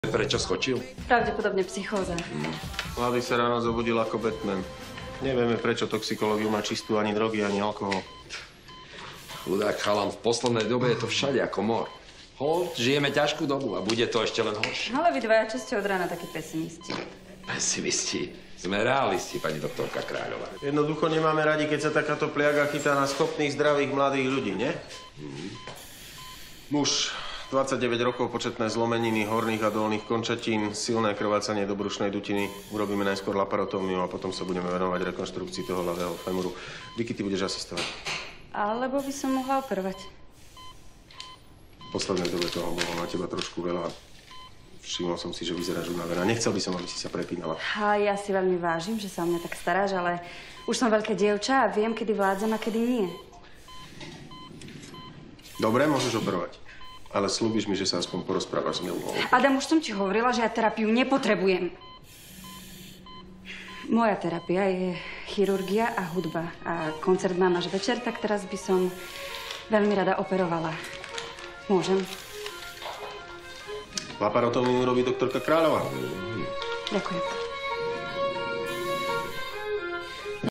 Prečo skočil? Pravdepodobne psychóza. Mladý sa ráno zobudil ako Batman. Nevieme, prečo toxikológiu má čistú ani drogy, ani alkohol. Chudák chalan, v poslednej dobe je to všade ako mor. Hold, žijeme ťažkú dobu a bude to ešte len horšie. Ale vy dvaja, čo ste od rána takí pesimisti? Pesimisti. Sme realisti, pani doktorka Kráľová. Jednoducho nemáme radi, keď sa takáto pliaga chytá na schopných, zdravých, mladých ľudí, nie? Muž, 29 rokov, početné zlomeniny horných a dolných končatín, silné krvácanie do brušnej dutiny. Urobíme najskôr laparotómiu a potom sa budeme venovať rekonštrukcii toho ľavého femuru. Vicky, ty budeš asistovať. Alebo by som mohla operovať. V poslednej dobe toho bolo na teba trošku veľa. Všimol som si, že vyzeráš unavená. Nechcel by som, aby si sa prepínala. A ja si veľmi vážim, že sa o mňa tak staráš, ale už som veľké dievča a viem, kedy vládzem a kedy nie. Dobre, môžeš operovať. Ale slúbiš mi, že sa aspoň porozprávaš s Milou. Adam, už som ti hovorila, že ja terapiu nepotrebujem. Moja terapia je chirurgia a hudba. A koncert mám až večer, tak teraz by som veľmi rada operovala. Môžem? Laparotómiu robí doktorka Kráľová. Ďakujem.